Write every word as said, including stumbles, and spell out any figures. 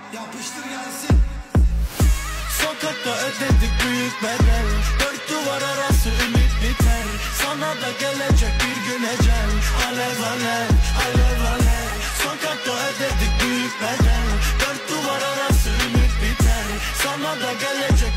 Yapıştır gelsin. Sokakta ödedik büyük bedel. Dört duvar arası ümit biter. Sana da gelecek bir gün ecel. Alev alev, alev alev. Sokakta ödedik büyük bedel. Dört duvar arası ümit biter. Sana da gelecek